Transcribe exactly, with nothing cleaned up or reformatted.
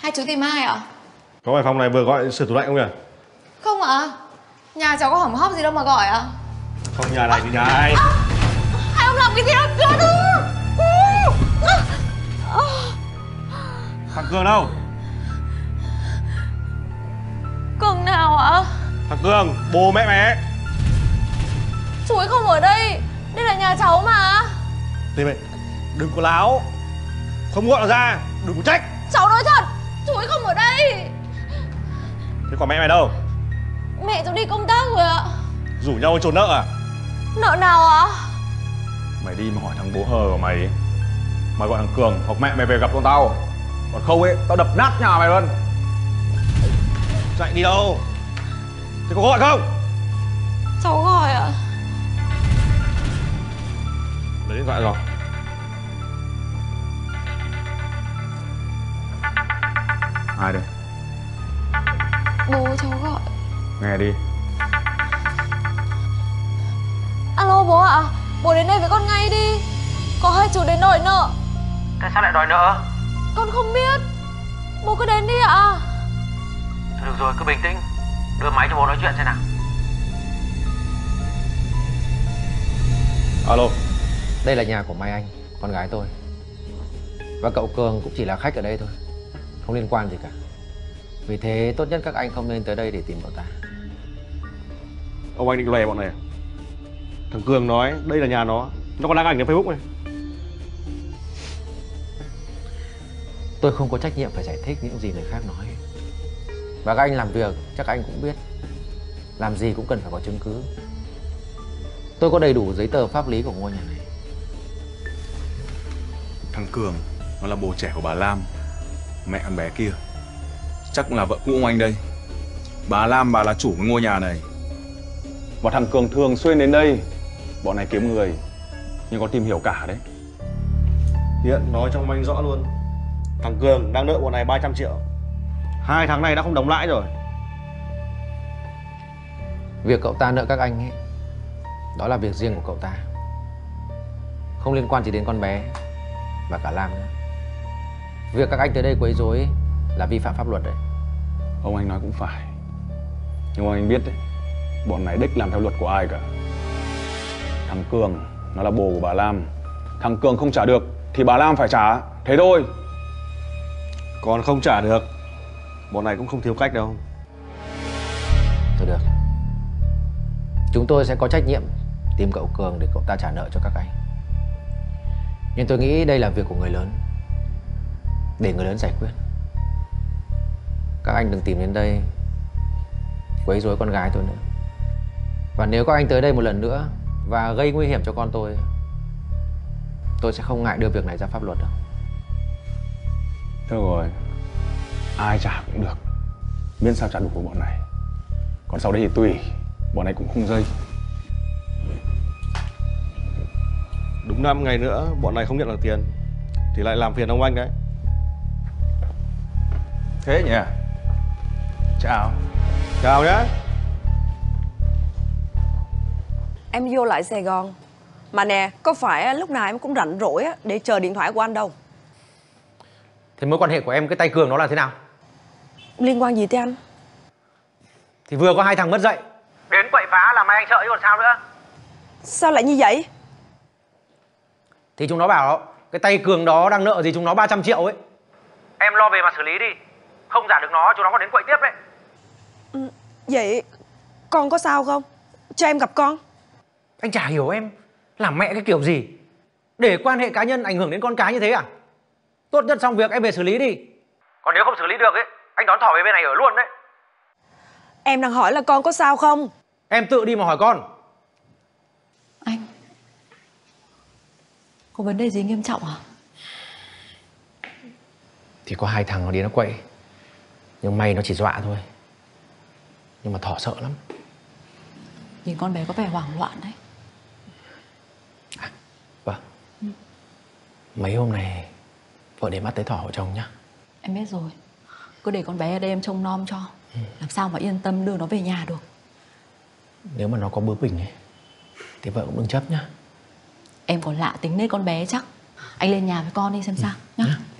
Hai chú tìm ai ạ? Có phải phòng này vừa gọi sửa tủ lạnh không nhỉ? Không ạ. Nhà cháu có hỏng hóc gì đâu mà gọi ạ. Không, nhà này thì nhà ai? À, hai ông làm cái gì đó? Đưa đưa. Thằng Cường đâu? Cường nào ạ? Thằng Cường, bố mẹ mày ấy. Chú ấy không ở đây. Đây là nhà cháu mà. Tìm mày, đừng có láo. Không gọi nó ra, đừng có trách. Cháu nói thật, chú ấy không ở đây. Thế còn mẹ mày đâu? Mẹ cháu đi công tác rồi ạ. Rủ nhau trốn nợ à? Nợ nào ạ? Mày đi mà hỏi thằng bố hờ của mày ấy. Mày gọi thằng Cường hoặc mẹ mày về gặp con tao. Còn không ấy, tao đập nát nhà mày luôn. Chạy đi đâu? Thế có gọi không? Cháu gọi ạ. Lấy điện thoại rồi. Ai đây? Bố cháu gọi. Nghe đi. Alo bố ạ. Bố đến đây với con ngay đi. Có hai chú đến đòi nợ. Tại sao lại đòi nợ? Con không biết. Bố cứ đến đi ạ. Được rồi, cứ bình tĩnh. Đưa máy cho bố nói chuyện xem nào. Alo. Đây là nhà của Mai Anh, con gái tôi. Và cậu Cường cũng chỉ là khách ở đây thôi, không liên quan gì cả. Vì thế tốt nhất các anh không nên tới đây để tìm cậu ta. Ông anh định lòe bọn này à? Thằng Cường nói đây là nhà nó. Nó còn đăng ảnh trên Facebook này. Tôi không có trách nhiệm phải giải thích những gì người khác nói. Và các anh làm việc chắc anh cũng biết, làm gì cũng cần phải có chứng cứ. Tôi có đầy đủ giấy tờ pháp lý của ngôi nhà này. Thằng Cường nó là bố trẻ của bà Lam, mẹ con bé kia. Chắc cũng là vợ cũ ông anh đây. Bà Lam bà là chủ của ngôi nhà này. Và thằng Cường thường xuyên đến đây. Bọn này kiếm người, nhưng có tìm hiểu cả đấy. Hiện nói trong anh rõ luôn. Thằng Cường đang nợ bọn này ba trăm triệu. Hai tháng này đã không đóng lãi rồi. Việc cậu ta nợ các anh ấy, đó là việc riêng của cậu ta, không liên quan gì đến con bé và cả Lam nữa. Việc các anh tới đây quấy rối là vi phạm pháp luật đấy. Ông anh nói cũng phải. Nhưng ông anh biết đấy, bọn này đích làm theo luật của ai cả. Thằng Cường nó là bồ của bà Lam. Thằng Cường không trả được thì bà Lam phải trả. Thế thôi. Còn không trả được, bọn này cũng không thiếu cách đâu. Thôi được, chúng tôi sẽ có trách nhiệm tìm cậu Cường để cậu ta trả nợ cho các anh. Nhưng tôi nghĩ đây là việc của người lớn, để người lớn giải quyết. Các anh đừng tìm đến đây quấy rối con gái tôi nữa. Và nếu các anh tới đây một lần nữa và gây nguy hiểm cho con tôi, tôi sẽ không ngại đưa việc này ra pháp luật đâu. Thôi rồi, ai trả cũng được, miễn sao trả đủ của bọn này. Còn sau đấy thì tùy, bọn này cũng không dây. Đúng năm ngày nữa bọn này không nhận được tiền thì lại làm phiền ông anh đấy. Thế nhỉ? Chào. Chào nhé. Em vô lại Sài Gòn. Mà nè, có phải lúc nào em cũng rảnh rỗi để chờ điện thoại của anh đâu. Thế mối quan hệ của em cái tay Cường nó là thế nào? Liên quan gì tới anh? Thì vừa có hai thằng mất dạy, Đến quậy phá làm Mai Anh sợ chứ còn sao nữa. Sao lại như vậy? thì chúng nó bảo cái tay Cường đó đang nợ gì chúng nó ba trăm triệu ấy. Em lo về mà xử lý đi. Không giả được nó, chúng nó còn đến quậy tiếp đấy. Ừ, vậy con có sao không? Cho em gặp con. Anh chả hiểu em làm mẹ cái kiểu gì để quan hệ cá nhân ảnh hưởng đến con cái như thế à? Tốt nhất xong việc em về xử lý đi. Còn nếu không xử lý được ấy, anh đón thỏ về bên này ở luôn đấy. Em đang hỏi là con có sao không? Em tự đi mà hỏi con. Anh có vấn đề gì nghiêm trọng à? Thì có hai thằng nó đi nó quậy, nhưng may nó chỉ dọa thôi. Nhưng mà Thỏ sợ lắm. Nhìn con bé có vẻ hoảng loạn đấy. À, vâng. Ừ. Mấy hôm này vợ để mắt tới Thỏ của chồng nhá. Em biết rồi. Cứ để con bé ở đây em trông nom cho. Ừ. Làm sao mà yên tâm đưa nó về nhà được. Nếu mà nó có bướng bỉnh ấy thì vợ cũng đừng chấp nhá. Em còn lạ tính nết con bé chắc. Anh lên nhà với con đi xem sao nhá. Ừ.